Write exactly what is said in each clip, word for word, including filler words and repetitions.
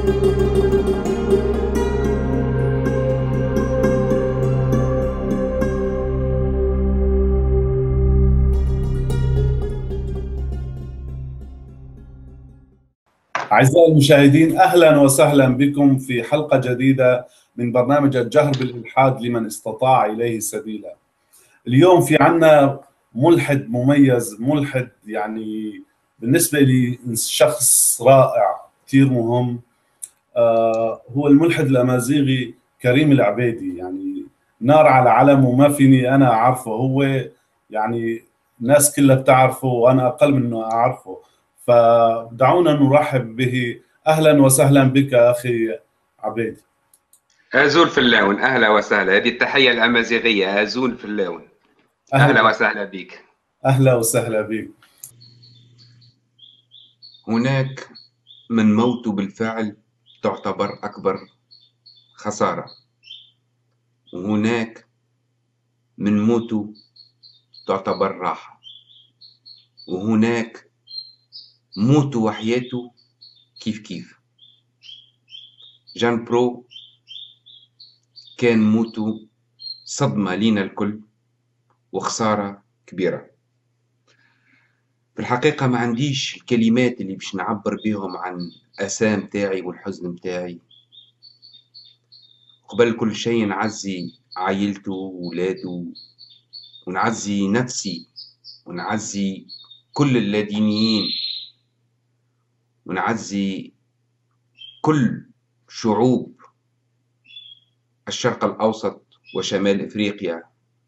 أعزائي المشاهدين، أهلا وسهلا بكم في حلقة جديدة من برنامج الجهر بالإلحاد لمن استطاع إليه سبيلا. اليوم في عنا ملحد مميز، ملحد يعني بالنسبة لي شخص رائع كثير مهم. آه هو الملحد الأمازيغي كريم العبيدي، يعني نار على علم وما فيني أنا أعرفه. هو يعني الناس كلها بتعرفه وأنا أقل منه أعرفه، فدعونا نرحب به. أهلا وسهلا بك أخي عبيد. آزول في اللون، أهلا وسهلا. هذه التحية الأمازيغية، آزول في اللون. أهلا, أهلا وسهلا بك. أهلا وسهلا بك. هناك من موت بالفعل تعتبر أكبر خسارة، وهناك من موت تعتبر راحة، وهناك موت وحياته كيف كيف. جان برو كان موته صدمة لينا الكل وخسارة كبيرة. في الحقيقة ما عنديش الكلمات اللي باش نعبر بيهم عن أسام متاعي والحزن متاعي. قبل كل شيء نعزي عائلته وولاده، ونعزي نفسي، ونعزي كل اللادينيين، ونعزي كل شعوب الشرق الأوسط وشمال إفريقيا،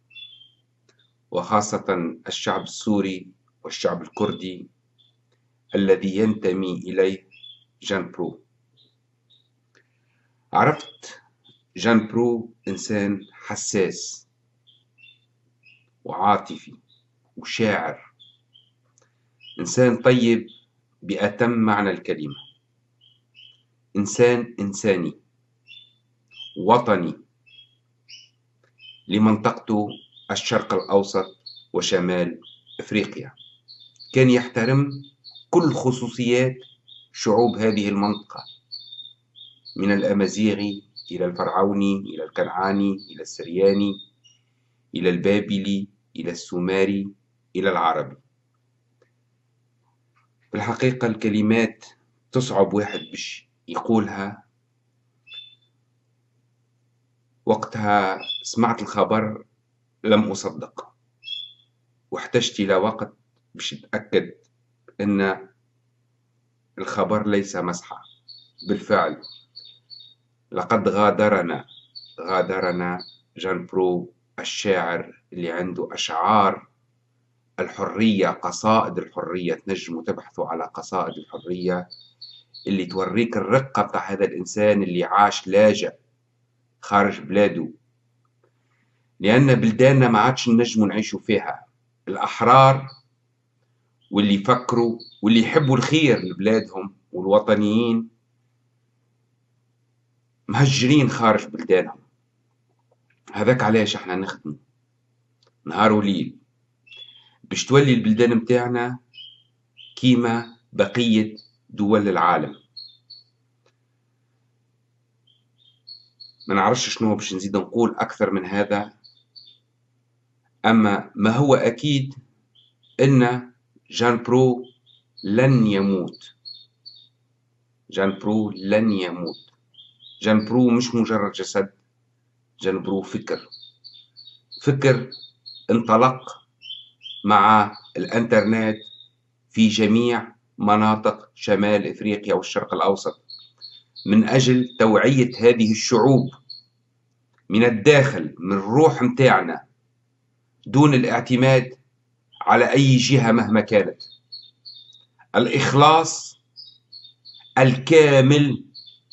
وخاصة الشعب السوري والشعب الكردي الذي ينتمي إليه جان برو. عرفت جان برو إنسان حساس وعاطفي وشاعر، إنسان طيب بأتم معنى الكلمة، إنسان إنساني وطني لمنطقته الشرق الأوسط وشمال إفريقيا. كان يحترم كل خصوصيات شعوب هذه المنطقة، من الأمازيغي إلى الفرعوني إلى الكنعاني إلى السرياني إلى البابلي إلى السومري إلى العربي. في الحقيقة الكلمات تصعب واحد باش يقولها. وقتها سمعت الخبر لم أصدق، واحتجت إلى وقت باش أتأكد أن الخبر ليس مزحة. بالفعل لقد غادرنا غادرنا جان برو، الشاعر اللي عنده أشعار الحرية، قصائد الحرية. تنجموا تبحثوا على قصائد الحرية اللي توريك الرقة بتاع هذا الإنسان اللي عاش لاجئ خارج بلاده، لأن بلداننا ما عادش نجموا نعيشوا فيها. الأحرار واللي يفكروا واللي يحبوا الخير لبلادهم والوطنيين مهجرين خارج بلدانهم. هذاك علاش احنا نخدموا نهار وليل باش تولي البلدان متاعنا كيما بقية دول العالم. ما نعرفش شنو باش نزيد نقول أكثر من هذا، أما ما هو أكيد أن جان برو لن يموت. جان برو لن يموت. جان برو مش مجرد جسد، جان برو فكر. فكر انطلق مع الانترنت في جميع مناطق شمال إفريقيا والشرق الأوسط من أجل توعية هذه الشعوب من الداخل، من الروح متاعنا، دون الاعتماد على أي جهة مهما كانت. الإخلاص الكامل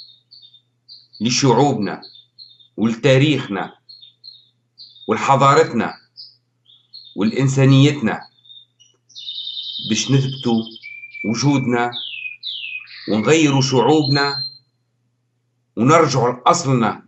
لشعوبنا ولتاريخنا ولحضارتنا والإنسانيتنا، باش نثبتوا وجودنا ونغيروا شعوبنا ونرجعوا لأصلنا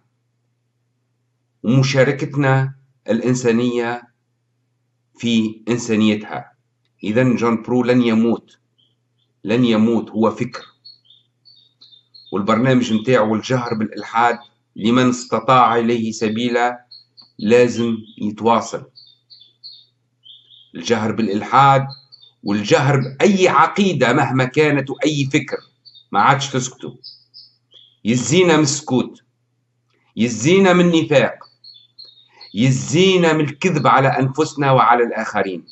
ومشاركتنا الإنسانية في إنسانيتها. إذن جان برو لن يموت، لن يموت. هو فكر، والبرنامج متاعه الجهر بالإلحاد لمن استطاع إليه سبيلا لازم يتواصل. الجهر بالإلحاد والجهر بأي عقيدة مهما كانت وأي فكر، ما عادش تسكتوا. يزينا من السكوت، يزينا من النفاق، يزينا من الكذب على أنفسنا وعلى الآخرين،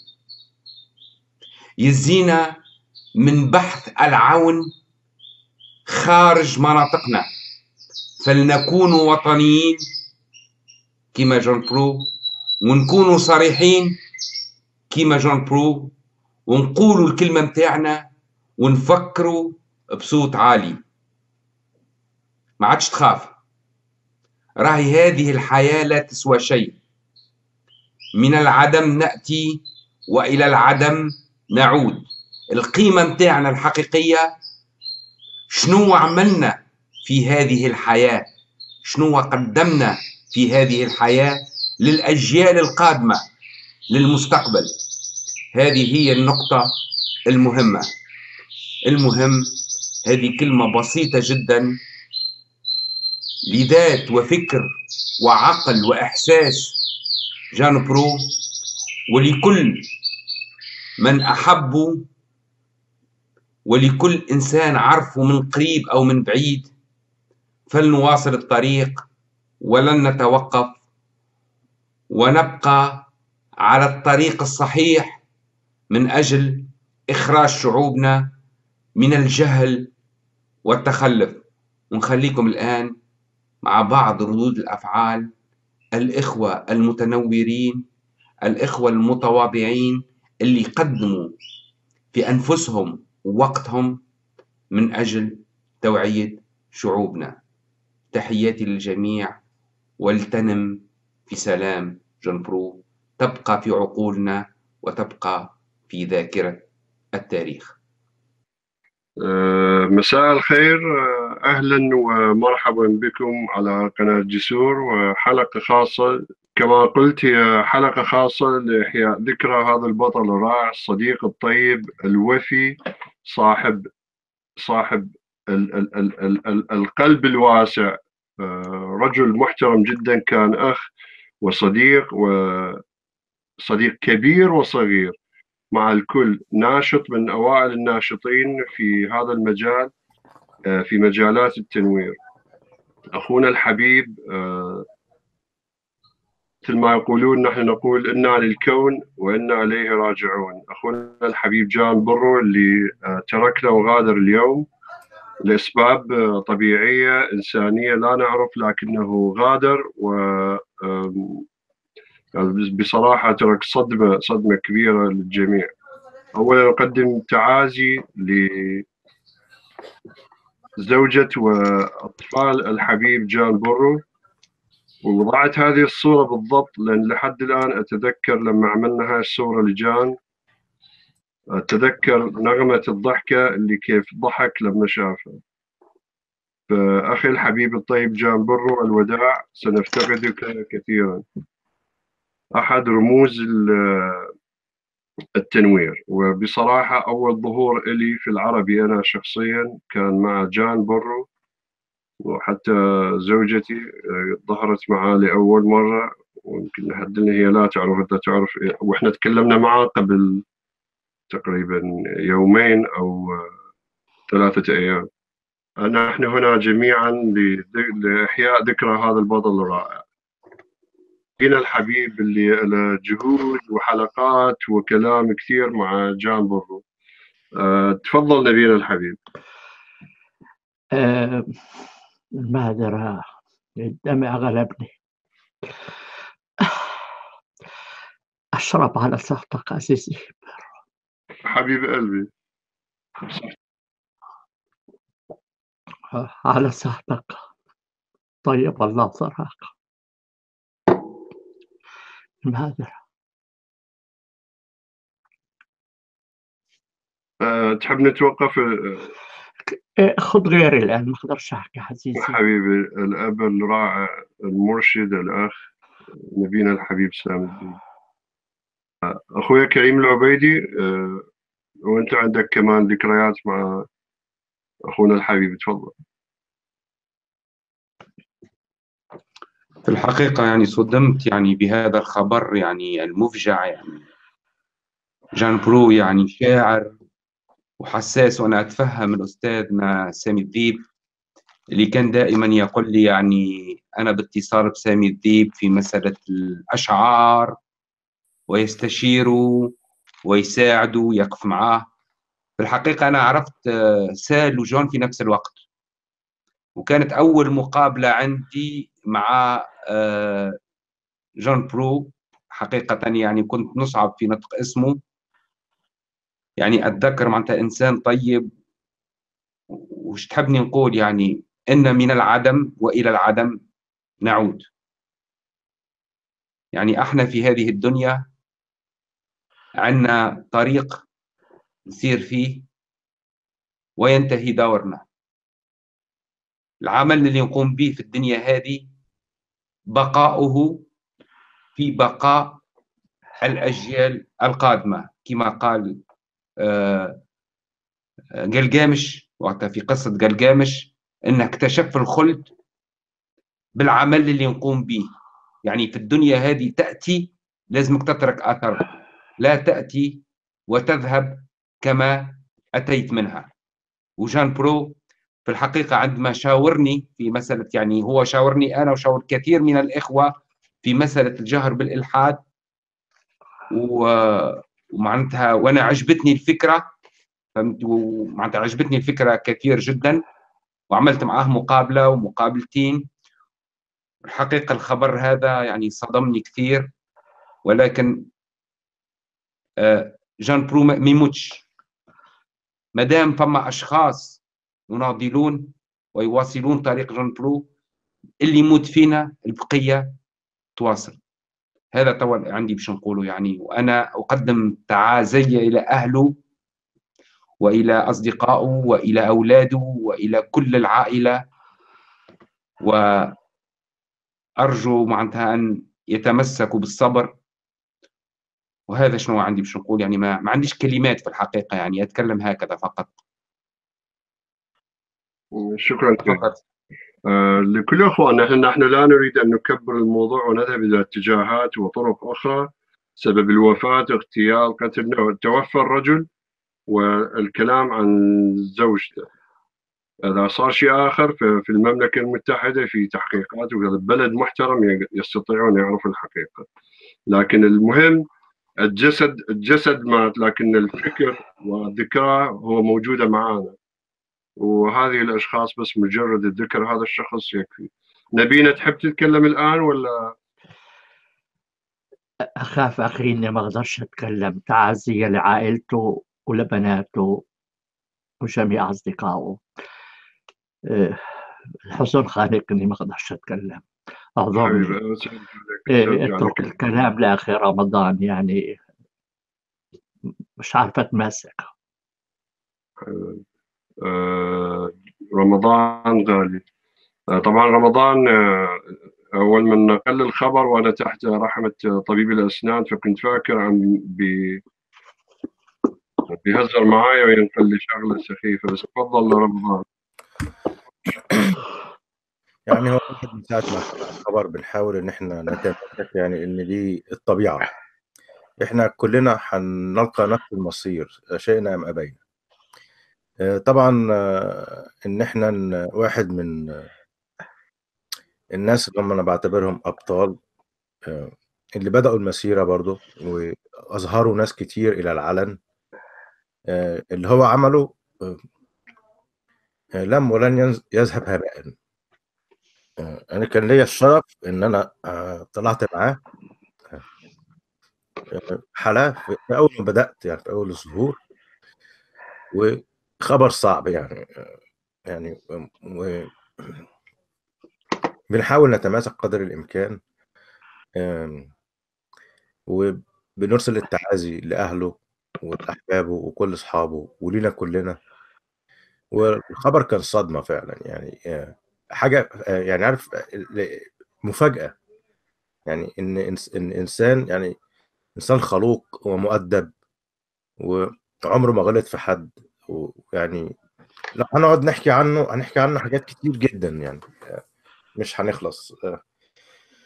يزينا من بحث العون خارج مناطقنا. فلنكون وطنيين كما جون برو، ونكونوا صريحين كما جون برو، ونقولوا الكلمة متاعنا ونفكروا بصوت عالي. ما عادش تخاف، راهي هذه الحياة لا تسوى شيء. من العدم نأتي وإلى العدم نعود. القيمة متاعنا الحقيقية شنو عملنا في هذه الحياة، شنو قدمنا في هذه الحياة للأجيال القادمة، للمستقبل. هذه هي النقطة المهمة. المهم هذه كلمة بسيطة جدا لذات وفكر وعقل وإحساس جان برو، ولكل من أحبه ولكل إنسان عرفه من قريب أو من بعيد. فلنواصل الطريق ولن نتوقف، ونبقى على الطريق الصحيح من أجل إخراج شعوبنا من الجهل والتخلف. ونخليكم الآن مع بعض ردود الأفعال الإخوة المتنورين، الإخوة المتواضعين اللي قدموا في أنفسهم ووقتهم من أجل توعية شعوبنا. تحياتي للجميع، ولتنم في سلام جون برو، تبقى في عقولنا وتبقى في ذاكرة التاريخ. مساء الخير، أهلا ومرحبا بكم على قناة جسور، وحلقة خاصة كما قلت، هي حلقة خاصة لإحياء ذكرى هذا البطل الرائع، الصديق الطيب الوفي، صاحب صاحب ال ال ال ال ال القلب الواسع، رجل محترم جدا، كان أخ وصديق وصديق كبير وصغير مع الكل، ناشط من أوائل الناشطين في هذا المجال، في مجالات التنوير. أخونا الحبيب، مثل ما يقولون نحن نقول إنا للكون وإنا إليه راجعون. أخونا الحبيب جان برو اللي تركنا وغادر اليوم لأسباب طبيعية إنسانية لا نعرف، لكنه غادر، و بصراحة ترك صدمة صدمة كبيرة للجميع. أولا أقدم تعازي لزوجة وأطفال الحبيب جان برو، ووضعت هذه الصورة بالضبط لأن لحد الآن أتذكر لما عملنا هاي الصورة لجان، أتذكر نغمة الضحكة اللي كيف ضحك لما شافها. فأخي الحبيب الطيب جان برو، الوداع، سنفتقدك كثيرا. أحد رموز التنوير، وبصراحة أول ظهور إلي في العربي أنا شخصيا كان مع جان برو، وحتى زوجتي ظهرت معاه لأول مرة، ويمكن لحد الآن هي لا تعرف، أنت تعرف، وإحنا تكلمنا معاه قبل تقريبا يومين أو ثلاثة أيام. نحن هنا جميعا لإحياء ذكرى هذا البطل الرائع. هنا الحبيب اللي له جهود وحلقات وكلام كثير مع جان برو. أه تفضل نبينا الحبيب. أه المعذرة، الدمع غلبني. أشرب على صحتك عزيزي حبيب قلبي، على صحتك، طيب الله ثراك. المعذرة. أه تحب نتوقف؟ خذ غيري الآن، ما أقدرش أحكي عزيزي. حبيبي الأب الرائع المرشد الأخ نبينا الحبيب سام الدين. أخويا كريم العبيدي، أه وأنت عندك كمان ذكريات مع أخونا الحبيب، تفضل. في الحقيقة يعني صدمت يعني بهذا الخبر يعني المفجع. يعني جان برو يعني شاعر وحساس، وأنا أتفهم الأستاذنا سامي الديب اللي كان دائما يقول لي يعني أنا باتصال بسامي الديب في مسألة الأشعار، ويستشيره ويساعده ويقف معاه. في الحقيقة أنا عرفت سال وجون في نفس الوقت، وكانت أول مقابلة عندي مع جان برو. حقيقة يعني كنت نصعب في نطق اسمه. يعني أتذكر معناتها إنسان طيب، وش تحبني نقول يعني إن من العدم وإلى العدم نعود. يعني احنا في هذه الدنيا عندنا طريق نسير فيه وينتهي دورنا. العمل اللي نقوم به في الدنيا هذه بقاؤه في بقاء الأجيال القادمة، كما قال جلجامش وقتها في قصة جلجامش، إنه اكتشف الخلد بالعمل اللي نقوم به. يعني في الدنيا هذه تأتي لازمك تترك أثر، لا تأتي وتذهب كما أتيت منها. وجان برو في الحقيقة عندما شاورني في مسألة، يعني هو شاورني أنا وشاور كثير من الإخوة في مسألة الجهر بالإلحاد، ومعناتها وأنا عجبتني الفكرة، فهمت، ومعناتها عجبتني الفكرة كثير جدا، وعملت معاه مقابلة ومقابلتين. الحقيقة الخبر هذا يعني صدمني كثير، ولكن جان برو ما يموتش ما دام فما أشخاص يناضلون ويواصلون طريق جان برو. اللي يموت فينا البقية تواصل. هذا طبعا عندي باش نقوله يعني. وأنا أقدم تعازي إلى أهله وإلى أصدقائه وإلى أولاده وإلى كل العائلة، وأرجو معناتها أن يتمسكوا بالصبر. وهذا شنو عندي باش نقول يعني. ما, ما عنديش كلمات في الحقيقة، يعني أتكلم هكذا فقط. شكرا فقط. آه لكل أخواننا، نحن لا نريد أن نكبر الموضوع ونذهب إلى اتجاهات وطرق أخرى. سبب الوفاة اغتيال قتل، توفى الرجل والكلام عن زوجته. إذا صار شيء آخر في المملكة المتحدة في تحقيقات، وهذا بلد محترم يستطيعون يعرفوا الحقيقة. لكن المهم الجسد الجسد مات، لكن الفكر والذكرى هو موجودة معنا، وهذه الأشخاص بس مجرد الذكر هذا الشخص يكفي. نبينا تحب تتكلم الآن ولا؟ أخاف أخي إني ما أقدرش أتكلم. تعازية لعائلته ولبناته وجميع أصدقائه. الحزن خانقني، ما أقدرش أتكلم. أعذرني. اترك الكلام لآخر رمضان، يعني مش عارفة أتماسك. رمضان غالي. طبعا رمضان أول من نقل الخبر وأنا تحت رحمة طبيب الأسنان، فكنت فاكر عن بي بيهزر معايا وينقل لي شغلة سخيفة. بس تفضل رمضان. يعني هو واحد من ساعة ما الخبر بنحاول إن إحنا نتمسك، يعني إن دي الطبيعة، إحنا كلنا هنلقى نفس المصير شئنا أم أبينا. طبعا إن إحنا واحد من الناس اللي هم أنا بعتبرهم أبطال اللي بدأوا المسيرة برضو وأظهروا ناس كتير إلى العلن. اللي هو عمله لم ولن يذهب هباء. أنا كان ليا الشرف إن أنا طلعت معاه حالة في أول ما بدأت، يعني في أول الظهور، وخبر صعب يعني يعني و... بنحاول نتماسك قدر الإمكان، وبنرسل التعازي لأهله ولأحبابه وكل أصحابه ولينا كلنا. والخبر كان صدمة فعلا، يعني حاجة يعني عارف مفاجأة، يعني إن إن إنسان يعني إنسان خلوق ومؤدب وعمره ما غلط في حد، ويعني لو هنقعد نحكي عنه هنحكي عنه حاجات كتير جدا، يعني مش هنخلص.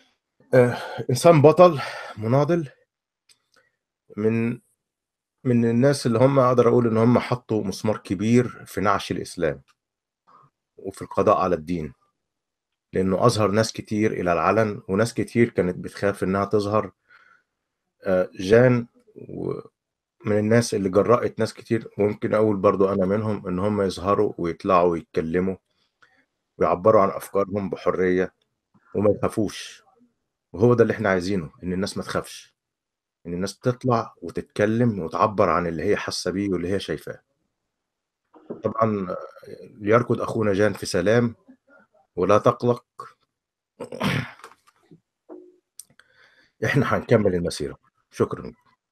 آه، انسان بطل مناضل، من من الناس اللي هم اقدر اقول ان هم حطوا مسمار كبير في نعش الاسلام وفي القضاء على الدين، لانه اظهر ناس كتير الى العلن، وناس كتير كانت بتخاف انها تظهر. آه، جان من الناس اللي جرأت ناس كتير، وممكن اقول برضو انا منهم، ان هم يظهروا ويطلعوا ويتكلموا ويعبروا عن افكارهم بحرية وما يخافوش. وهو ده اللي احنا عايزينه، ان الناس ما تخافش، ان الناس تطلع وتتكلم وتعبر عن اللي هي حاسه بيه واللي هي شايفاه. طبعا آه، ليركض اخونا جان في سلام ولا تقلق. احنا هنكمل المسيرة. شكرا.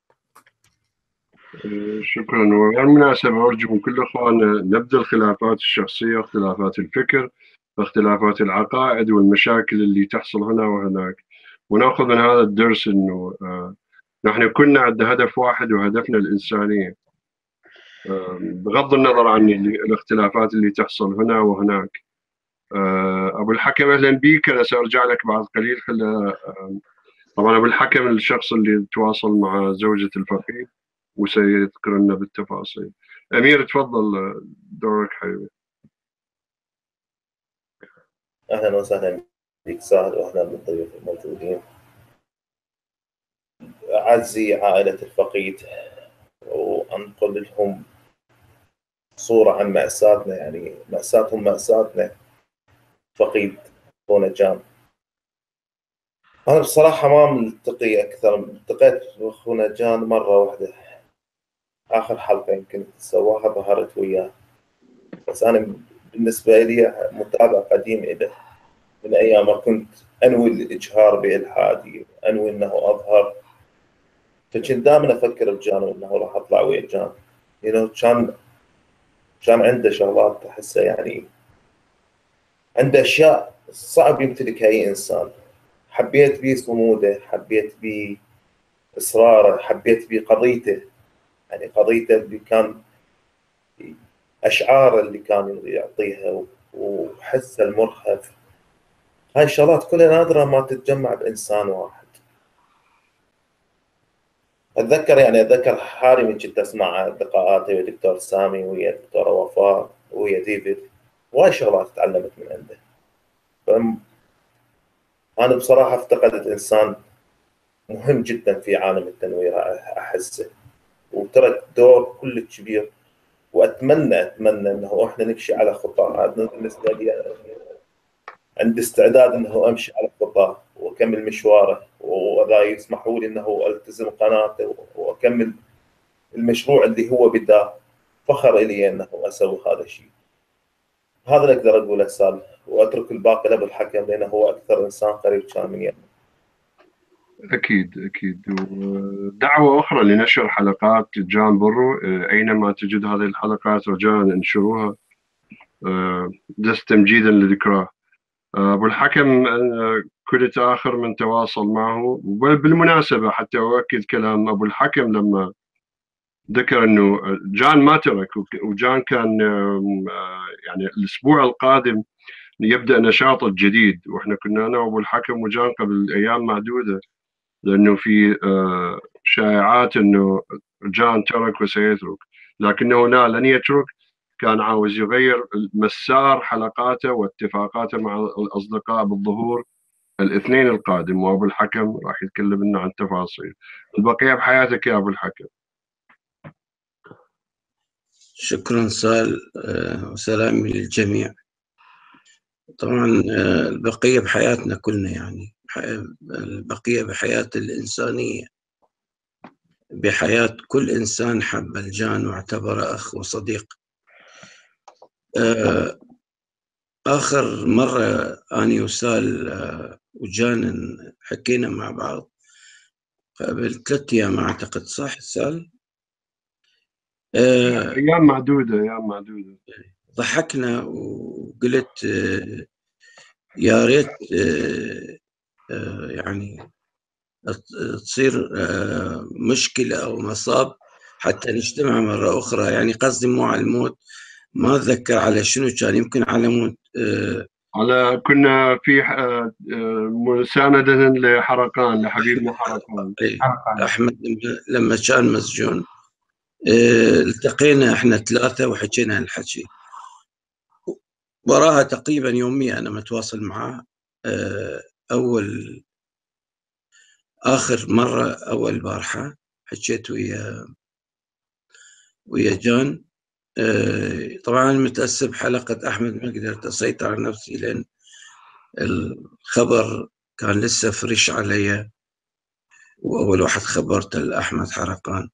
شكرا. وبالمناسبة أرجو من كل أخواننا نبذل الخلافات الشخصية، اختلافات الفكر، اختلافات العقائد والمشاكل اللي تحصل هنا وهناك، وناخذ من هذا الدرس إنه آه، نحن كنا عندنا هدف واحد وهدفنا الإنسانية، آه، بغض النظر عن اللي- الاختلافات اللي تحصل هنا وهناك. آه، أبو الحكم أهلا بك. أنا سأرجع لك بعد قليل. خل طبعا أبو الحكم الشخص اللي تواصل مع زوجة الفقيه وسيذكر لنا بالتفاصيل. أمير تفضل، دورك حبيبي. أهلا وسهلا بك سعد، وأهلا بالضيوف الموجودين. أعزي عائلة الفقيد، وأنقل لهم صورة عن مأساتنا، يعني مأساتهم مأساتنا. فقيد أخونا جان، أنا بصراحة ما ملتقي أكثر، التقيت أخونا جان مرة واحدة، آخر حلقة يمكن سواها ظهرت وياه، بس أنا بالنسبة لي متابع قديم إله من أيام ما كنت أنوي الإجهار بإلحادي، أنوي أنه أظهر. فكنت دائما أفكر بجان وأنه راح أطلع ويا جان. يعني كان كان عنده شغلات أحسها، يعني عنده أشياء صعب يمتلكها أي إنسان. حبيت بيه صموده، حبيت بيه إصراره، حبيت بيه قضيته، يعني قضيته اللي كان أشعاره اللي كان يعطيها وحسه المرهف. هاي الشغلات كلها نادرة ما تتجمع بإنسان واحد. أتذكر يعني أتذكر حالي من كنت أسمع لقاءاتي ويا دكتور سامي ويا دكتورة وفاء ويا ديفيد، وهاي شغلات تعلمت من عنده. أنا بصراحة افتقدت إنسان مهم جدا في عالم التنوير أحسه، وترك دور كل كبير. وأتمنى أتمنى أنه إحنا نمشي على خطاه. هذا بالنسبة لي عندي استعداد أنه أمشي على خطاه وأكمل مشواره، وإذا يسمحوا لي أنه ألتزم قناته وأكمل المشروع اللي هو بداه. فخر إلي أنه أسوي هذا الشيء. هذا اللي أقدر أقوله سال، وأترك الباقي لأبو الحكم لأنه هو أكثر إنسان قريب كان مني. أكيد أكيد. ودعوة أخرى لنشر حلقات جان برو، أينما تجد هذه الحلقات رجاء انشروها جست تمجيدا لذكراه. أبو الحكم كنت آخر من تواصل معه. وبالمناسبة حتى أؤكد كلام أبو الحكم لما ذكر أنه جان ما ترك، وجان كان يعني الأسبوع القادم يبدأ نشاطه الجديد، وإحنا كنا أنا وأبو الحكم وجان قبل أيام معدودة، لأنه في شائعات أنه جان ترك وسيترك، لكنه لا، لن يترك. كان عاوز يغير مسار حلقاته واتفاقاته مع الأصدقاء بالظهور الاثنين القادم، وأبو الحكم راح يتكلم لنا عن تفاصيل. البقية بحياتك يا أبو الحكم. شكرا سال، وسلامي للجميع. طبعا البقية بحياتنا كلنا، يعني البقية بحياة الإنسانية، بحياة كل إنسان حب الجان واعتبره أخ وصديق. آخر مرة أني وسال وجان حكينا مع بعض قبل ثلاثة أيام أعتقد، صح سال؟ أيام معدودة أيام معدودة. ضحكنا وقلت يا ريت يعني تصير مشكلة أو مصاب حتى نجتمع مرة أخرى. يعني قصدي مو على الموت، ما أتذكر على شنو كان، يمكن على موت على كنا في آه، آه، مساندة لحرقان، لحبيبنا حرقان. إيه. أحمد لما- لما كان مسجون آه، التقينا احنا ثلاثة وحكينا عن الحكي. وراها تقريبا يوميا أنا متواصل معاه. آه، أول آخر مرة أول بارحة حكيت ويا ويا جان. آه، طبعا متأسف بحلقة أحمد ما قدرت أسيطر على نفسي لأن الخبر كان لسه فريش علي، وأول واحد خبرته لأحمد حرقان.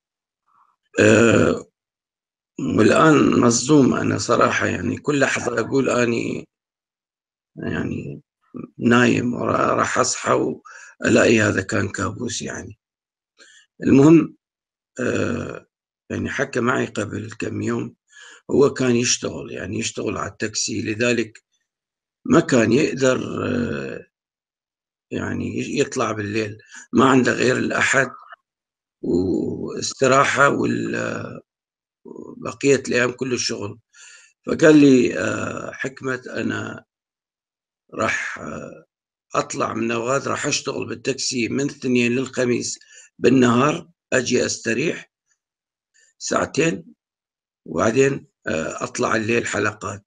أه والآن مصدوم أنا صراحة، يعني كل لحظة أقول أني يعني نايم وراح أصحى وألاقي هذا كان كابوس. يعني المهم أه يعني حكى معي قبل كم يوم، هو كان يشتغل يعني يشتغل على التاكسي، لذلك ما كان يقدر أه يعني يطلع بالليل، ما عنده غير الأحد واستراحة وبقية الأيام كله الشغل. فقال لي آه، حكمة أنا راح آه، أطلع من نواد، راح أشتغل بالتاكسي من الاثنين للخميس بالنهار، أجي أستريح ساعتين وبعدين آه، أطلع الليل حلقات.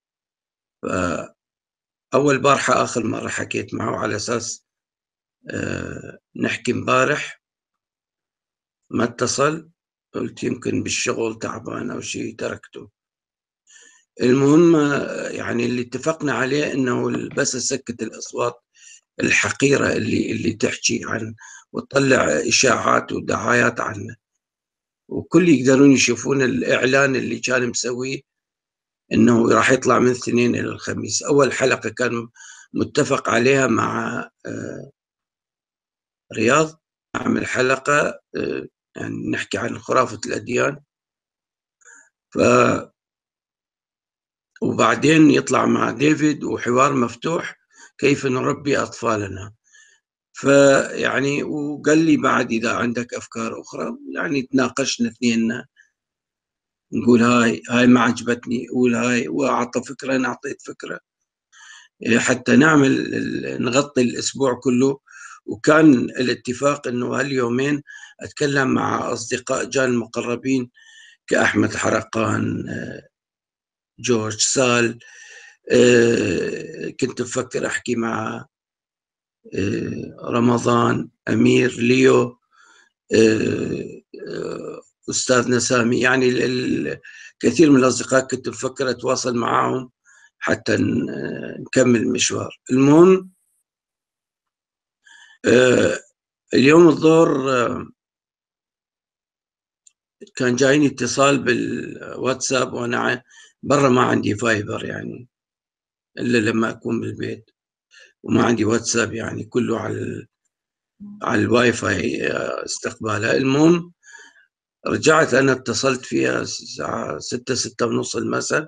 فأول بارحة آخر مرة حكيت معه على أساس آه، نحكي مبارح، ما اتصل، قلت يمكن بالشغل تعبان أو شيء تركته. المهم يعني اللي اتفقنا عليه انه بس اسكت الاصوات الحقيره اللي اللي تحكي عن وتطلع اشاعات ودعايات عنه، وكل يقدرون يشوفون الاعلان اللي كان مسويه انه راح يطلع من الاثنين الى الخميس. اول حلقه كان متفق عليها مع رياض، نعمل حلقه يعني نحكي عن خرافه الاديان، ف وبعدين يطلع مع ديفيد وحوار مفتوح كيف نربي أطفالنا. فيعني وقال لي بعد إذا عندك أفكار أخرى، يعني تناقشنا اثنيننا، نقول هاي هاي ما عجبتني، قول هاي، وأعطى فكرة أنا أعطيت فكرة، حتى نعمل نغطي الأسبوع كله. وكان الاتفاق أنه هاليومين أتكلم مع أصدقاء جان المقربين كأحمد حرقان، جورج سال، كنت بفكر أحكي مع رمضان، أمير، ليو، أستاذنا سامي، يعني الكثير من الأصدقاء كنت بفكر أتواصل معهم حتى نكمل المشوار. المهم اليوم الظهر كان جايني اتصال بالواتساب وأنا برا، ما عندي فايبر يعني إلا لما أكون بالبيت، وما عندي واتساب يعني كله على على الواي فاي استقبالها. المهم رجعت أنا اتصلت فيها الساعة ستة ستة ونص المساء،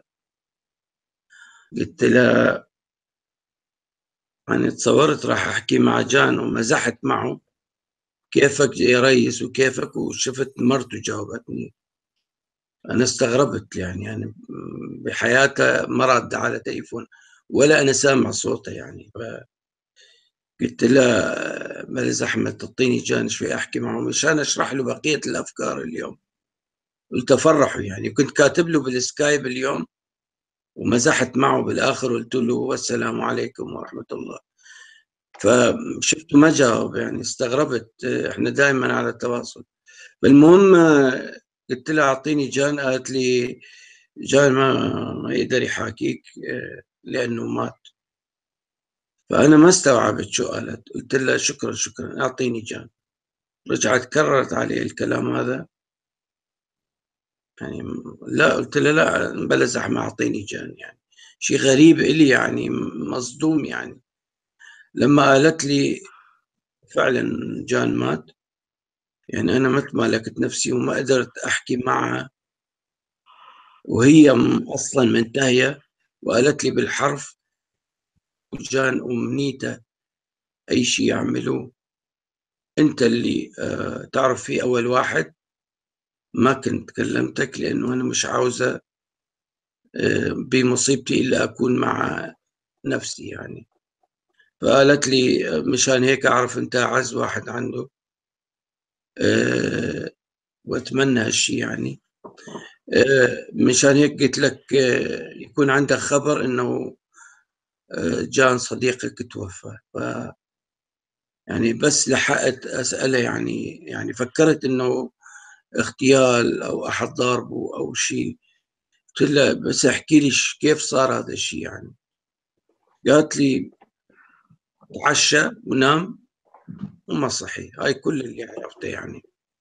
قلت لها أنا تصورت راح أحكي مع جان ومزحت معه كيفك يا ريس وكيفك، وشفت مرته جاوبتني. أنا استغربت يعني يعني بحياتها ما رد على تليفون ولا أنا سامع صوته يعني. قلت لها ملز أحمد تعطيني جان شوي أحكي معه مشان أشرح له بقية الأفكار اليوم. قلت أفرحه يعني، كنت كاتب له بالسكايب اليوم ومزحت معه بالآخر، قلت له والسلام عليكم ورحمة الله. فشفته ما جاوب يعني، استغربت، احنا دائما على التواصل. بالمهم قلت لها أعطيني جان، قالت لي جان ما, ما يقدر يحاكيك لأنه مات. فأنا ما استوعبت شو قالت، قلت لها شكرا شكرا أعطيني جان. رجعت كررت عليه الكلام هذا يعني، لا قلت لها لا بلا زحمة أعطيني جان، يعني شيء غريب إلي يعني، مصدوم يعني. لما قالت لي فعلا جان مات، يعني أنا ما تمالكت نفسي وما قدرت أحكي معها، وهي أصلا منتهية، وقالت لي بالحرف جان أمنيته أي شيء يعملوه أنت اللي آه تعرف فيه أول واحد. ما كنت كلمتك لأنه أنا مش عاوزة آه بمصيبتي إلا أكون مع نفسي يعني. فقالت لي مشان هيك أعرف أنت أعز واحد عنده أه وأتمنى هالشي يعني. أه مشان هيك قلت لك أه يكون عندك خبر إنه أه جان صديقك توفى. ف يعني بس لحقت أسأله يعني يعني فكرت إنه اغتيال أو أحد ضاربه أو شيء. قلت لها بس احكي لي كيف صار هذا الشيء يعني. قالت لي تعشى ونام وما صحي. هاي كل اللي عرفته يعني.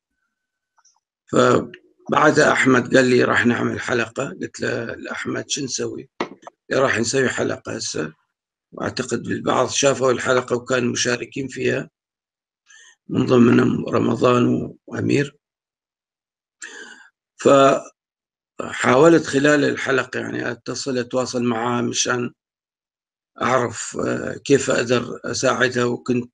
فبعدها أحمد قال لي راح نعمل حلقة. قلت له لأحمد شو نسوي؟ قال راح نسوي حلقة هسه، وأعتقد البعض شافوا الحلقة وكانوا مشاركين فيها، من ضمنهم رمضان وأمير. فحاولت خلال الحلقة يعني أتصل أتواصل معها مشان أعرف كيف أقدر أساعدها، وكنت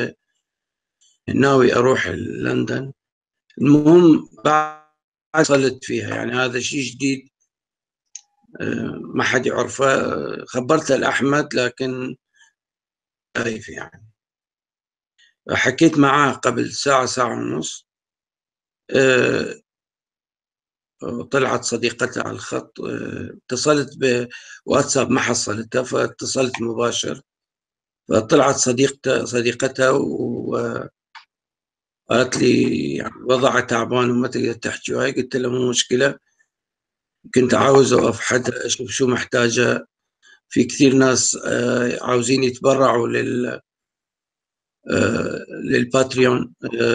ناوي أروح لندن. المهم بعد وصلت فيها يعني هذا شيء جديد ما حد يعرفه. خبرتها لأحمد لكن خايف يعني. حكيت معاه قبل ساعة ساعة ونص. طلعت صديقتها على الخط. اتصلت بواتساب ما حصلتها فاتصلت مباشر. فطلعت صديقتها صديقتها وقالت لي يعني وضعها تعبان وما تقدر تحكي. وهي قلت لها مو مشكلة، كنت عاوز أوقف حدا أشوف شو محتاجة. في كثير ناس عاوزين يتبرعوا لل للباتريون.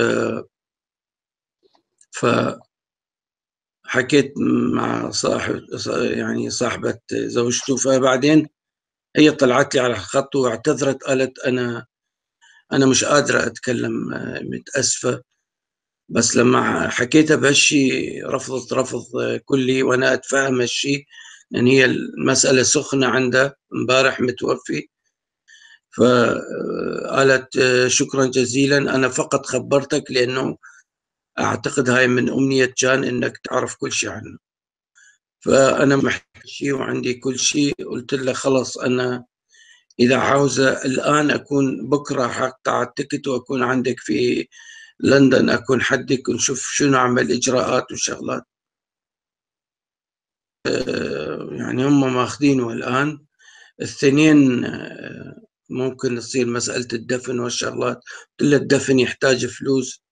فحكيت مع صاحب يعني صاحبة زوجته. فبعدين هي طلعت لي على الخط واعتذرت، قالت أنا أنا مش قادرة أتكلم، متأسفة. بس لما حكيتها بهالشي رفضت رفض كلي، وأنا أتفهم هالشي لأن هي المسألة سخنة عندها، امبارح متوفي. فقالت شكرا جزيلا، أنا فقط خبرتك لأنه أعتقد هاي من أمنية جان إنك تعرف كل شيء عنه. فأنا محتاج شيء وعندي كل شيء. قلت له خلص أنا إذا عاوزة الآن أكون بكرة حقطع التكت وأكون عندك في لندن، أكون حدك ونشوف شو نعمل إجراءات وشغلات. يعني هم ماخذينه الآن الاثنين، ممكن تصير مسألة الدفن والشغلات. قلت له الدفن يحتاج فلوس،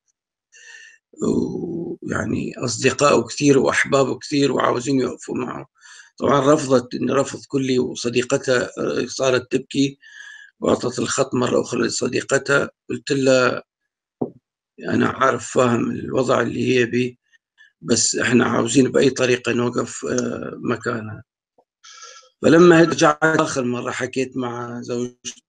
ويعني أصدقائه كثير وأحبابه كثير وعاوزين يوقفوا معه. طبعا رفضت، إن رفض كلي. وصديقتها صارت تبكي وأعطت الخط مرة أخرى لصديقتها. قلت لها أنا عارف فاهم الوضع اللي هي به، بس إحنا عاوزين بأي طريقة نوقف مكانها. فلما رجعت آخر مرة حكيت مع زوجتي،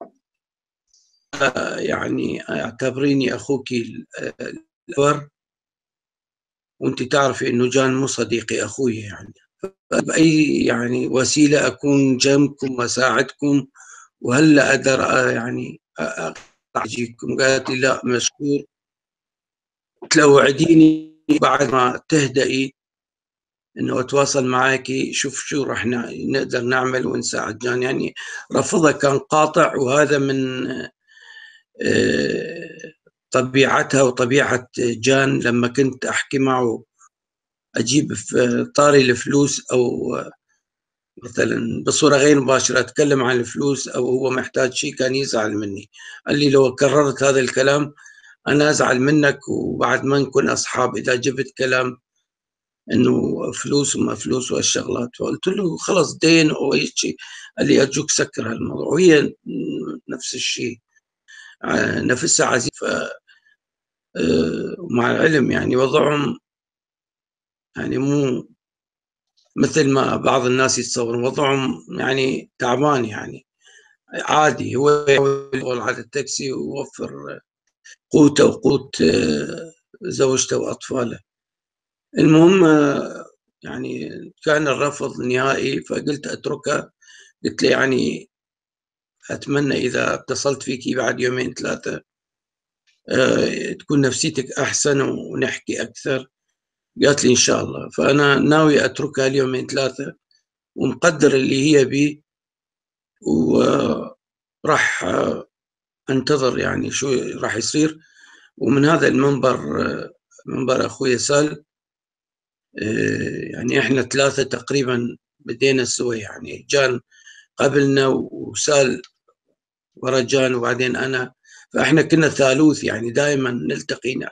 يعني اعتبريني أخوك الأكبر، وأنت تعرفي إنه جان مو صديقي، أخوي يعني. بأي يعني وسيلة أكون جنبكم وأساعدكم، وهلا أقدر يعني أجيكم. قالت لي لا مشكور. قلت له وعديني بعد ما تهدئي إنه أتواصل معك شوف شو راح نقدر نعمل ونساعد جان. يعني رفضها كان قاطع، وهذا من طبيعتها وطبيعة جان. لما كنت أحكي معه أجيب في طاري الفلوس أو مثلا بصورة غير مباشرة أتكلم عن الفلوس أو هو محتاج شيء، كان يزعل مني. قال لي لو كررت هذا الكلام أنا أزعل منك، وبعد ما نكون أصحاب إذا جبت كلام إنه فلوس وما فلوس والشغلات. فقلت له خلص دين أو أي شيء. قال لي أرجوك سكر هالموضوع. وهي نفس الشيء، نفسها عزيز. مع العلم يعني وضعهم يعني مو مثل ما بعض الناس يتصورون، وضعهم يعني تعبان يعني عادي. هو يحاول على التاكسي ويوفر قوته وقوت زوجته وأطفاله. المهم يعني كان الرفض نهائي، فقلت أتركها. قلت له يعني أتمنى إذا اتصلت فيك بعد يومين ثلاثة تكون نفسيتك أحسن ونحكي أكثر. قالت لي إن شاء الله. فأنا ناوي أتركها اليومين ثلاثة، ومقدر اللي هي بيه، وراح انتظر يعني شو راح يصير. ومن هذا المنبر، منبر اخوي سال، يعني احنا ثلاثه تقريبا بدينا سوا، يعني جان قبلنا وسال ورا جان وبعدين انا، فاحنا كنا ثالوث يعني دائما نلتقينا.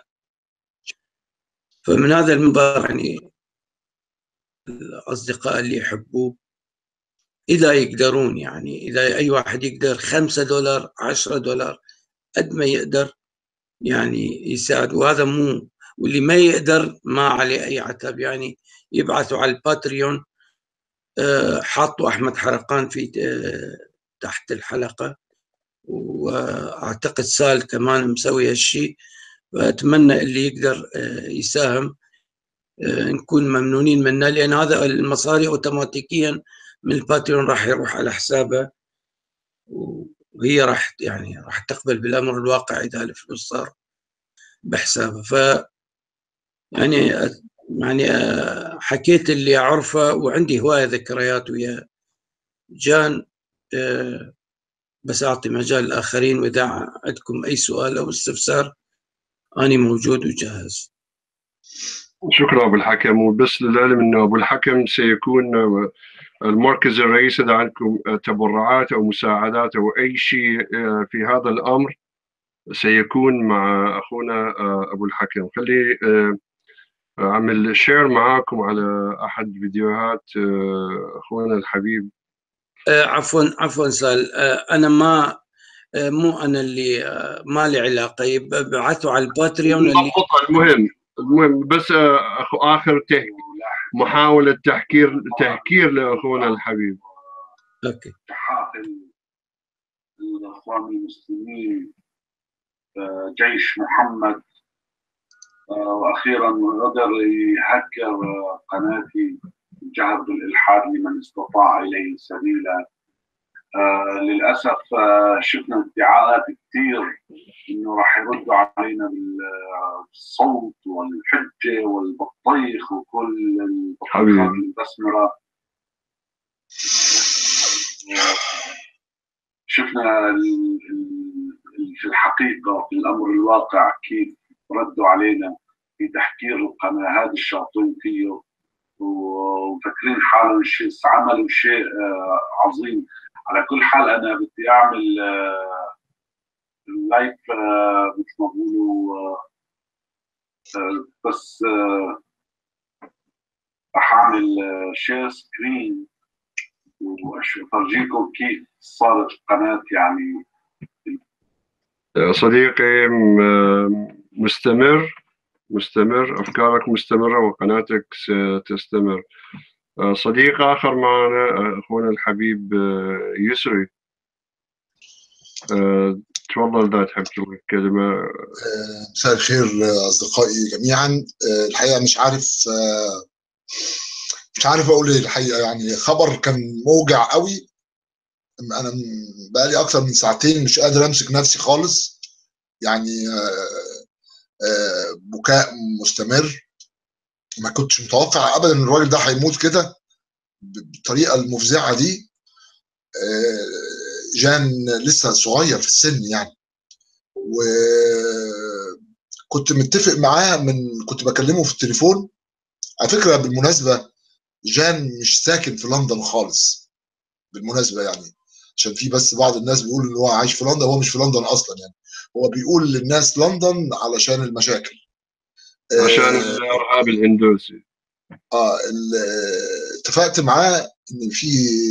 فمن هذا المنبر يعني الاصدقاء اللي يحبوه اذا يقدرون، يعني اذا اي واحد يقدر خمسة دولار عشرة دولار قد ما يقدر يعني يساعد. وهذا مو، واللي ما يقدر ما عليه اي عتاب، يعني يبعثوا على الباتريون. أه حاطوا احمد حرقان في أه تحت الحلقه، واعتقد سال كمان مسوي هالشيء. فاتمنى اللي يقدر أه يساهم أه نكون ممنونين منه، لان هذا المصاري اوتوماتيكيا من الباتريون راح يروح على حسابه، وهي راح يعني راح تقبل بالامر الواقع اذا الفلوس صار بحسابه. ف يعني يعني حكيت اللي اعرفه، وعندي هوايه ذكريات ويا جان، بس اعطي مجال للاخرين، واذا عندكم اي سؤال او استفسار انا موجود وجاهز. شكرا ابو الحكم. وبس للعلم انه ابو الحكم سيكون المركز الرئيسي. اذا عندكم تبرعات او مساعدات او اي شيء في هذا الامر سيكون مع اخونا ابو الحكم. خلي اعمل شير معاكم على احد فيديوهات اخونا الحبيب. عفوا عفوا سال، انا ما مو انا اللي ما لي علاقه، يبعثوا على الباتريون اللي المهم المهم بس اخو اخر تهك محاوله تحكير تهكير لاخونا الحبيب. اوكي. تحاقل الاخوان المسلمين، جيش محمد، واخيرا قدر يهكر قناتي جهر بالالحاد لمن استطاع اليه سبيلا. آه للاسف آه شفنا ادعاءات كثير انه راح يردوا علينا بالصوت والحجه والبطيخ وكل البطيخات المبسمره. شفنا في الحقيقه في الامر الواقع كيف ردوا علينا في تحكير القناه هذه الشاطين فيه، ومفكرين حالهم شيء عملوا شيء آه عظيم. على كل حال انا بدي اعمل آه لايف آه مثل ما بقولوا آه بس آه راح اعمل آه شير سكرين وافرجيكم كيف صارت القناه. يعني صديقي مستمر مستمر أفكارك مستمرة وقناتك ستستمر. صديق آخر معنا أخونا الحبيب يسري، تفضل إذا تحب تقول كلمة. مساء الخير أصدقائي جميعا. الحقيقة مش عارف مش عارف أقول إيه الحقيقة. يعني خبر كان موجع قوي. أنا بقالي أكتر من ساعتين مش قادر أمسك نفسي خالص. يعني بكاء مستمر. ما كنتش متوقع ابدا ان الراجل ده هيموت كده بالطريقه المفزعه دي. جان لسه صغير في السن يعني، وكنت متفق معاه من كنت بكلمه في التليفون. على فكره بالمناسبه جان مش ساكن في لندن خالص بالمناسبه، يعني عشان في بس بعض الناس بيقول ان هو عايش في لندن. هو مش في لندن اصلا، يعني هو بيقول للناس لندن علشان المشاكل، عشان الارهاب الهندوسي. اه اتفقت معاه ان في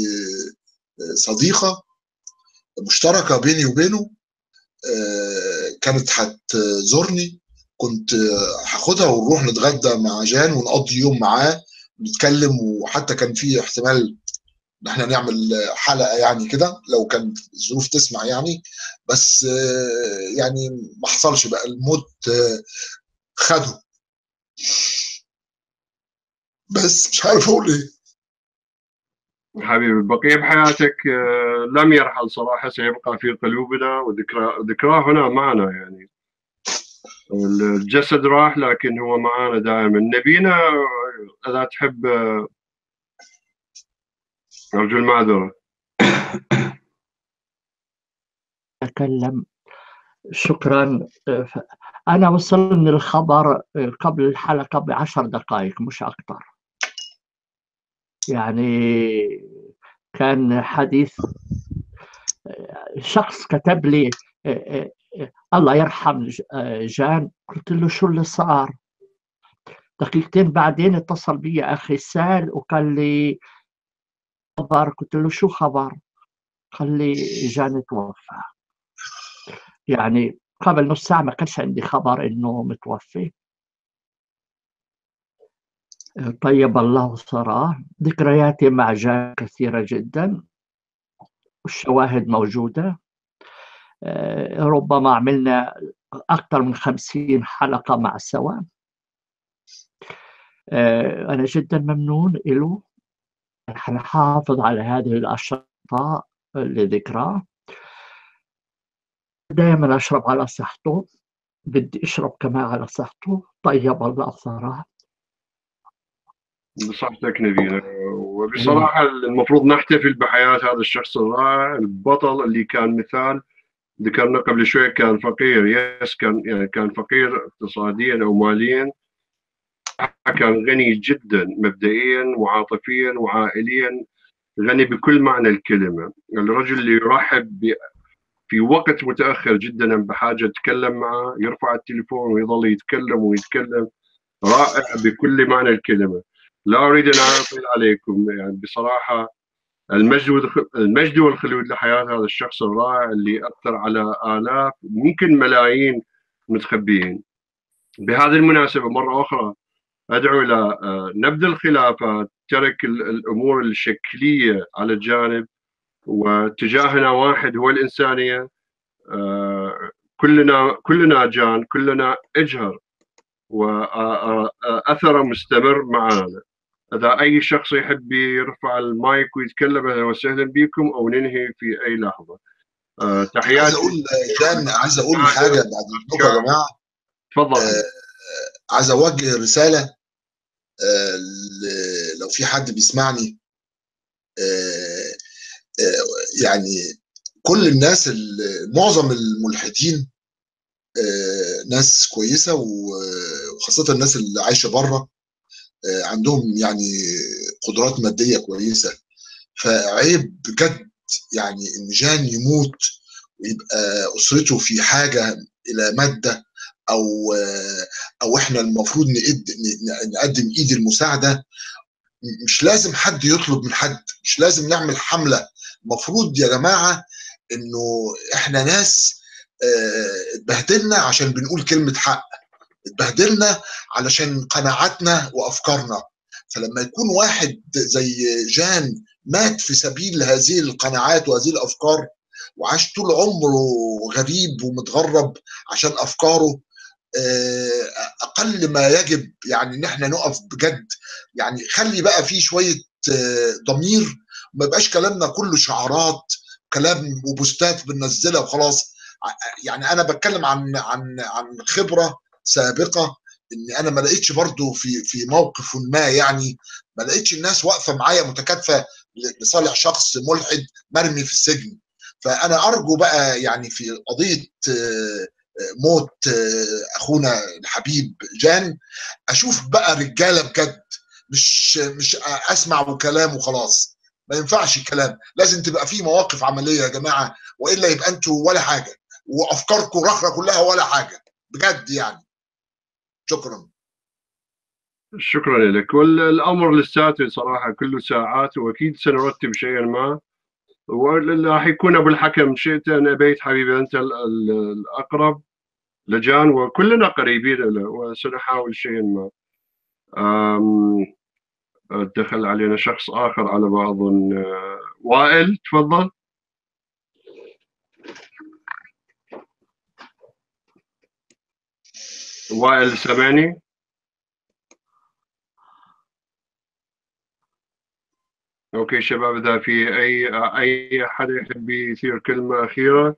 صديقه مشتركه بيني وبينه آه كانت هتزورني. كنت هاخدها ونروح نتغدى مع جان ونقضي يوم معاه ونتكلم، وحتى كان في احتمال ان احنا نعمل حلقه يعني كده لو كان الظروف تسمح يعني. بس آه يعني ما حصلش بقى، الموت آه خده. بس مش عارف اقول ايه. حبيبي بقية بحياتك لم يرحل صراحة، سيبقى في قلوبنا وذكرى ذكراه هنا معنا. يعني الجسد راح لكن هو معنا دائما. نبينا إذا تحب، أرجو المعذرة. أتكلم. شكرا. أنا وصلني الخبر قبل الحلقة بعشر دقائق مش أكثر، يعني كان حديث شخص كتب لي الله يرحم جان، قلت له شو اللي صار؟ دقيقتين بعدين اتصل بي أخي سال وقال لي خبر، قلت له شو خبر؟ قال لي جان توفى. يعني قبل نص ساعة ما كانش عندي خبر إنه متوفي. طيب الله ثراه. ذكرياتي مع جان كثيرة جدا والشواهد موجودة. ربما عملنا أكثر من خمسين حلقة مع سوا. أنا جدا ممنون له. حنحافظ على هذه الأشرطة لذكراه. دائما أشرب على صحته، بدي أشرب كمان على صحته. طيب الله ثراه. بصحتك نبينا. وبصراحة المفروض نحتفل بحياة هذا الشخص الرائع البطل اللي كان مثال. ذكرنا قبل شوي كان فقير، يس كان يعني كان فقير اقتصاديا أو ماليا، كان غني جدا مبدئيا وعاطفيا وعائليا، غني بكل معنى الكلمة. الرجل اللي يرحب في وقت متأخر جدا بحاجة يتكلم معه، يرفع التليفون ويظل يتكلم ويتكلم، رائع بكل معنى الكلمة. لا أريد أن أطيل عليكم، يعني بصراحة المجد المجد والخلود لحياة هذا الشخص الرائع اللي أثر على آلاف ممكن ملايين متخبيين. بهذه المناسبة مرة أخرى أدعو إلى نبذ الخلافات، ترك الأمور الشكلية على الجانب، واتجاهنا واحد هو الإنسانية. كلنا كلنا جان، كلنا اجهر، وأثره مستمر معنا. إذا أي شخص يحب يرفع المايك ويتكلم أهلا وسهلا بكم، أو ننهي في أي لحظة. تحياتي. عايز أقول جان، عايز أقول حاجة بعد إذنكم يا جماعة. تفضل. آه عايز أوجه رسالة. آه لو في حد بيسمعني، آه آه يعني كل الناس، معظم الملحدين آه ناس كويسة، وخاصة الناس اللي عايشة بره عندهم يعني قدرات مادية كويسة. فعيب بجد يعني إن جان يموت ويبقى أسرته في حاجة إلى مادة، أو أو إحنا المفروض نقدم إيد المساعدة. مش لازم حد يطلب من حد، مش لازم نعمل حملة. المفروض يا جماعة إنه إحنا ناس اتبهدلنا عشان بنقول كلمة حق، اتبهدلنا علشان قناعاتنا وافكارنا. فلما يكون واحد زي جان مات في سبيل هذه القناعات وهذه الافكار، وعاش طول عمره غريب ومتغرب عشان افكاره، اقل ما يجب يعني ان احنا نقف بجد. يعني خلي بقى فيه شويه ضمير، ما يبقاش كلامنا كله شعارات، كلام وبوستات بننزلها وخلاص. يعني انا بتكلم عن عن عن خبره سابقه، ان انا ما لقيتش برضو في في موقف ما، يعني ما لقيتش الناس واقفه معايا متكاتفه لصالح شخص ملحد مرمي في السجن. فانا ارجو بقى يعني في قضيه موت اخونا الحبيب جان، اشوف بقى رجاله بجد، مش مش اسمع وكلام وخلاص. ما ينفعش الكلام، لازم تبقى في مواقف عمليه يا جماعه، والا يبقى انتوا ولا حاجه، وافكاركم رخره كلها ولا حاجه بجد يعني. شكرا. شكرا لك. والامر لساته صراحه كله ساعات، واكيد سنرتب شيئا ما، وراح يكون ابو الحكم شئت ام ابيت حبيبي انت الاقرب لجان، وكلنا قريبين له، وسنحاول شيئا ما. دخل علينا شخص اخر على ما اظن. وائل تفضل. وائل سامعني؟ اوكي شباب، اذا في اي اي حدا يحب يثير كلمه اخيره.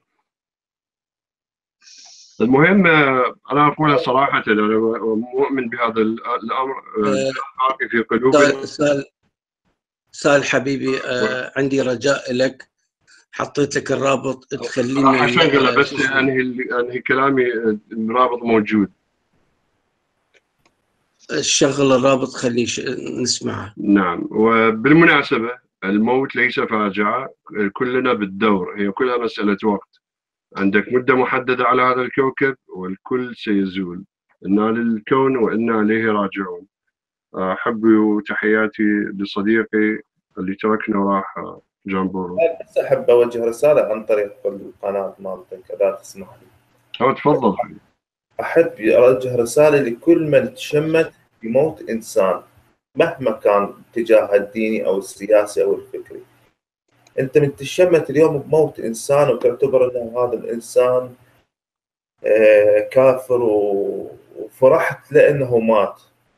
المهم انا اقولها صراحه، انا مؤمن بهذا الامر باقي في قلوبنا. سال سال حبيبي، آه عندي رجاء لك. حطيت لك الرابط راح تخلينا اشغله ن- بس شو اسمه انهي انهي كلامي. الرابط موجود. الشغل الرابط خليه ش- نسمعه. نعم. وبالمناسبة الموت ليس فاجعة، كلنا بالدور، هي كلها مسألة وقت. عندك مدة محددة على هذا الكوكب والكل سيزول. إنا للكون وإنا إليه راجعون. أحب تحياتي لصديقي اللي تركنا وراح جان بورو. بس احب اوجه رساله عن طريق القناه مالتك اذا تسمح لي. أو تفضل. احب اوجه رساله لكل من تشمت بموت انسان مهما كان اتجاهه الديني او السياسي او الفكري. انت من تشمت اليوم بموت انسان وتعتبر ان هذا الانسان كافر وفرحت لانه مات،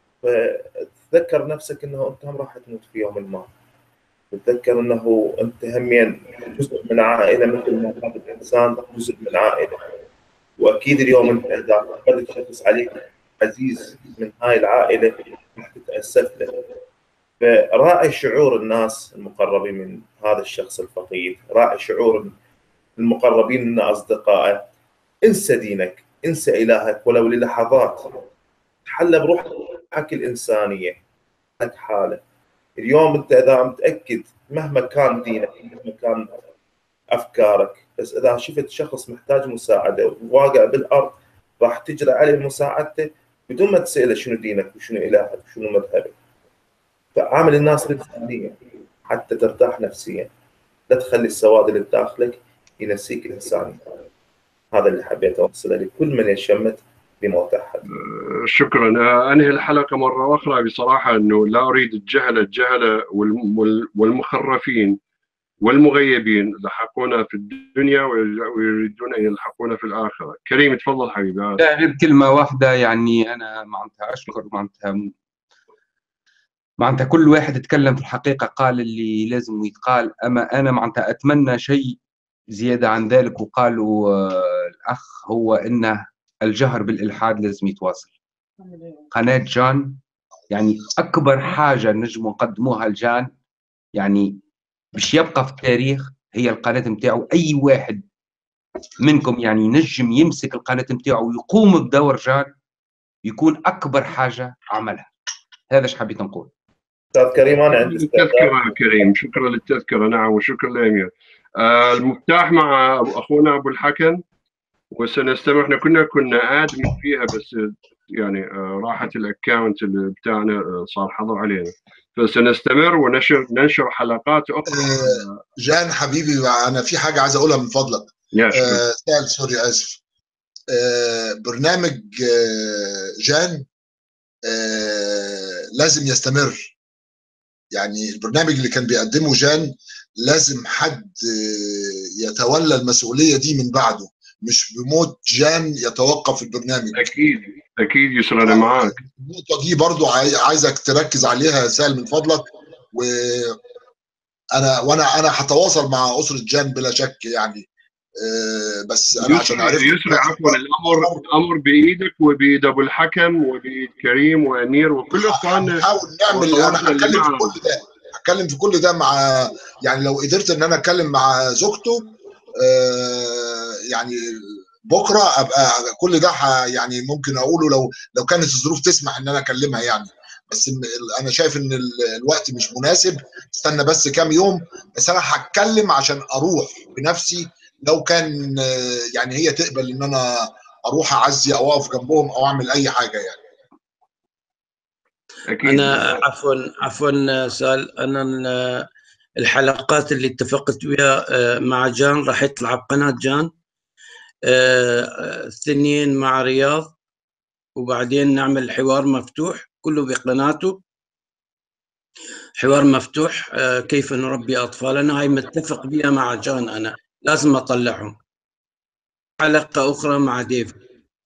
فتذكر نفسك انه انت هم راح تموت في يوم ما. تتذكر انه انت همين جزء من عائله مثل ما هذا الانسان جزء من عائله، واكيد اليوم انت اذا فقدت شخص عليك عزيز من هاي العائله راح تتاسف له. فراعي شعور الناس المقربين من هذا الشخص الفقيد، راعي شعور المقربين من اصدقائه. انسى دينك، انسى الهك ولو للحظات، تحلى بروحك الانسانيه لك حاله. اليوم انت اذا متاكد مهما كان دينك مهما كان افكارك، بس اذا شفت شخص محتاج مساعده وواقع بالارض راح تجري عليه مساعدته بدون ما تساله شنو دينك وشنو الهك وشنو مذهبك. فعامل الناس الانسانيه حتى ترتاح نفسيا، لا تخلي السواد اللي بداخلك ينسيك الانسانيه. هذا اللي حبيت اوصله لكل من يشمت بموت احد. شكرا. انهي الحلقه مره اخرى بصراحه انه لا اريد الجهله الجهله والمخرفين والمغيبين لحقونا في الدنيا ويريدون ان يلحقونا في الاخره. كريم تفضل حبيبي. لا غير كلمه واحده، يعني انا معناتها اشكر معناتها معناتها كل واحد اتكلم في الحقيقه قال اللي لازم يتقال، اما انا معناتها اتمنى شيء زياده عن ذلك. وقالوا آه الاخ هو انه الجهر بالالحاد لازم يتواصل. قناه جان يعني اكبر حاجه نجم نقدموها لجان يعني باش يبقى في التاريخ هي القناه نتاعو. اي واحد منكم يعني نجم يمسك القناه نتاعو ويقوم بدور جان يكون اكبر حاجه عملها. هذا ايش حبيت نقول. استاذ كريم انا عندي التذكره كريم. شكرا للتذكره. نعم وشكرا لامير. آه المفتاح مع اخونا ابو الحكم وسنستمع. احنا كنا كنا ادمن فيها بس يعني آه راحت الاكونت بتاعنا آه صار حظر علينا، فسنستمر وننشر ننشر حلقات اخرى. آه جان حبيبي انا في حاجه عايز اقولها من فضلك. آه سال سوري اسف. آه برنامج آه جان آه لازم يستمر. يعني البرنامج اللي كان بيقدمه جان لازم حد يتولى المسؤولية دي من بعده، مش بموت جان يتوقف البرنامج. أكيد أكيد يسرى أنا معاك. النقطة دي برضو عايزك تركز عليها يا سال من فضلك. وأنا وأنا أنا هتواصل مع أسرة جان بلا شك يعني. بس انا عشان عرفت يسري عفوا الامر الامر بايدك وبايد ابو الحكم وبايد كريم وامير وكل اخواننا. هنحاول نعمل. انا هتكلم في كل ده هتكلم في كل ده مع يعني لو قدرت ان انا اتكلم مع زوجته آه يعني بكره ابقى كل ده يعني ممكن اقوله لو لو كانت الظروف تسمح ان انا اكلمها يعني. بس انا شايف ان الوقت مش مناسب. استنى بس كام يوم. بس انا هتكلم عشان اروح بنفسي لو كان يعني هي تقبل ان انا اروح اعزي او اقف جنبهم او اعمل اي حاجه يعني. أكيد. انا عفوا عفوا سال انا الحلقات اللي اتفقت ويا مع جان راح يطلع بقناه جان الاثنين مع رياض، وبعدين نعمل حوار مفتوح كله بقناته. حوار مفتوح كيف نربي اطفالنا، هاي متفق بيها مع جان. انا لازم اطلعهم. حلقه اخرى مع ديف.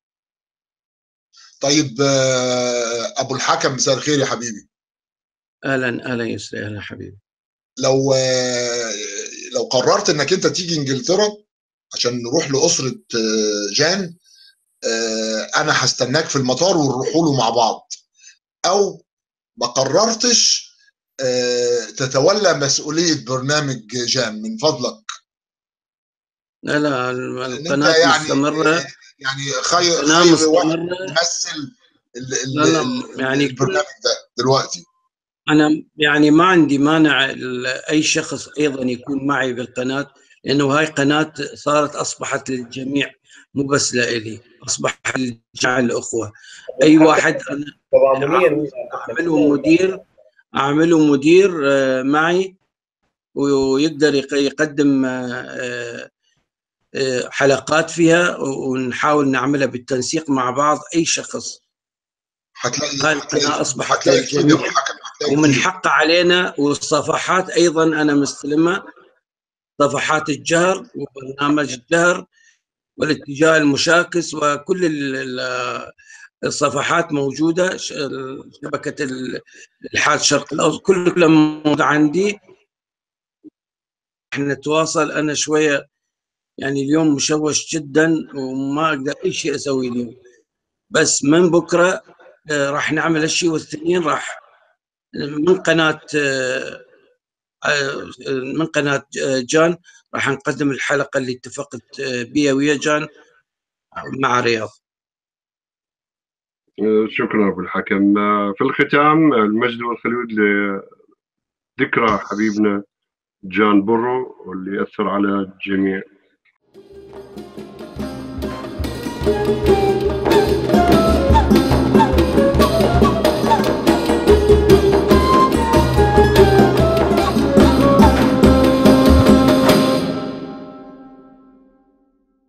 طيب ابو الحكم مساء الخير يا حبيبي. اهلا اهلا يسري. اهلا حبيبي. لو لو قررت انك انت تيجي انجلترا عشان نروح لاسره جان انا هستناك في المطار ونروحوا له مع بعض. او ما قررتش تتولى مسؤوليه برنامج جان من فضلك لا لا إن أنت القناة يعني مستمرة، يعني خير القناة خير واحد مستمرة. يمثل ال- ال- لا لا ال- يعني كل البرنامج ده دلوقتي. أنا يعني ما عندي مانع ال- أي شخص أيضا يكون معي بالقناة، لأنه هاي قناة صارت أصبحت للجميع، مو بس لإلي، أصبحت لجميع الأخوة. أي حتى واحد أنا تضامنيا احنا أعمله كلنا مدير أعمله مدير آه، معي، ويقدر يق- يقدم آه، آه، حلقات فيها، ونحاول نعملها بالتنسيق مع بعض. أي شخص، هتلاقي هاي هتلاقي القناة أصبحت هتلاقي كتير يا ابو للجميع، الحكم، هتلاقي ومن كتير. حق علينا. والصفحات أيضا أنا مستلمها، صفحات الجهر وبرنامج الجهر والاتجاه المشاكس، وكل ال- ال- الصفحات موجودة. ش- شبكة ال- الحاد شرق الأوسط كل كلها موجودة عندي. احنا نتواصل. أنا شوية يعني اليوم مشوش جدا وما أقدر أي شيء أسوي اليوم، بس من بكرة آه، راح نعمل هالشيء. والثانيين راح من قناة آه، آه، من قناة آه، جان راح نقدم الحلقة اللي اتفقت آه، بيها ويا جان مع رياض. شكرا ابو الحكم. في الختام المجد والخلود لذكرى حبيبنا جان برو واللي اثر على الجميع.